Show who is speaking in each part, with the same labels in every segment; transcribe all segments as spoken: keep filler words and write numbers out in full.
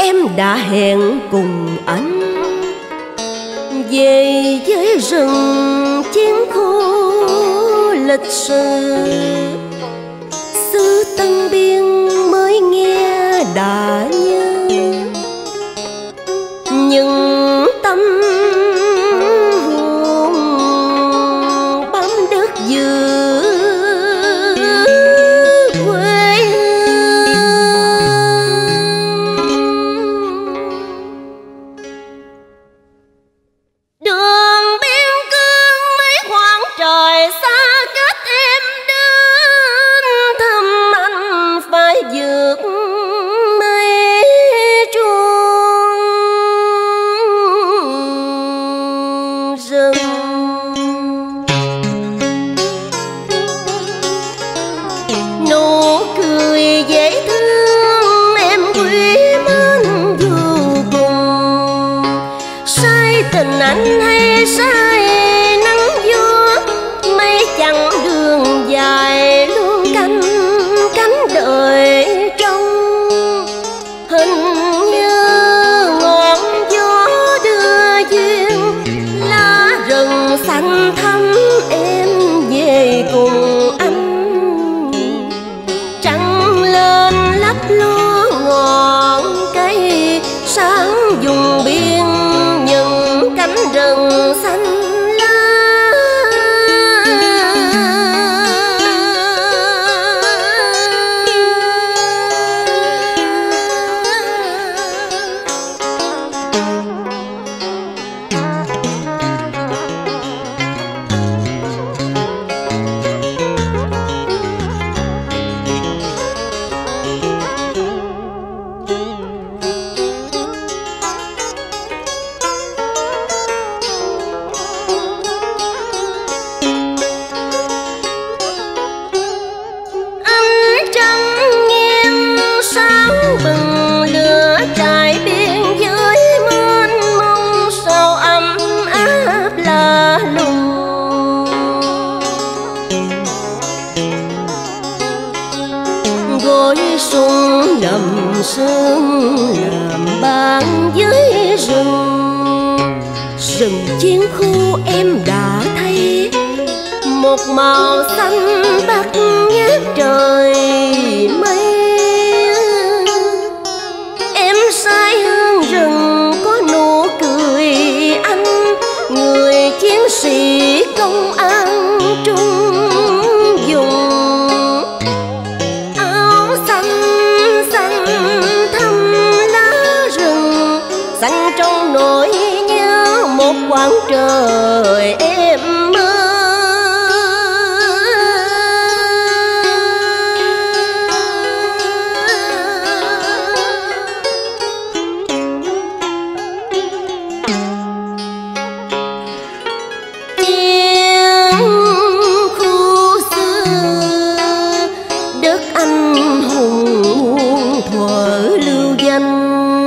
Speaker 1: em đã hẹn cùng anh về với rừng chiến khu lịch sử. Xứ Tân Biên mới nghe đã nhớ những tâm hồn bám đất giữ quê hương. Đường biên cương mấy khoảng trời xa cách em đến thăm anh phải vượt mây chuông rừng. Nụ cười dễ thương em quý mến vô cùng, sai tình anh hay sai nắng gió, mấy chặng đường dài luôn canh cánh đời trong. Hình như ngọn gió đưa duyên, lá rừng xanh thắm em về cùng anh. Trăng lên lấp ló ngọn cây, sáng vùng biên những cánh rừng xanh lá. Gối xuân nằm sương làm bạn với rừng. Rừng chiến khu em đã thấy một màu xanh bát ngát trời mây. Em say hương rừng có nụ cười anh, người chiến sĩ công an trung dùng. Xanh trong nỗi nhớ một quãng trời em mơ. Chiến khu xưa đất anh hùng muôn thuở lưu danh.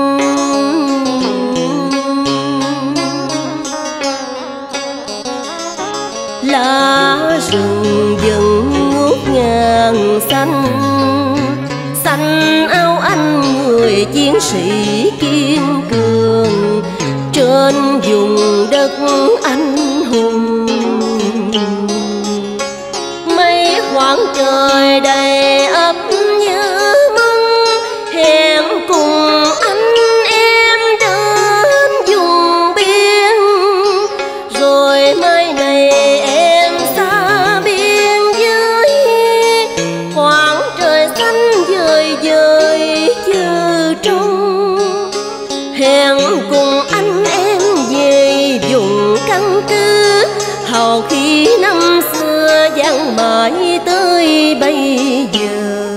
Speaker 1: Lá rừng dần ngút ngàn xanh, xanh áo anh người chiến sĩ kiên cường trên vùng đất anh hùng. Mấy khoảng trời đầy ấp nhớ mong, hẹn cùng anh em đến vùng biên. Rồi mai này em xa biên giới, khoảng trời xanh vời vời chờ trông. Hẹn cùng anh em về vùng căn cứ, hào khí năm xưa vang mãi tới bây giờ.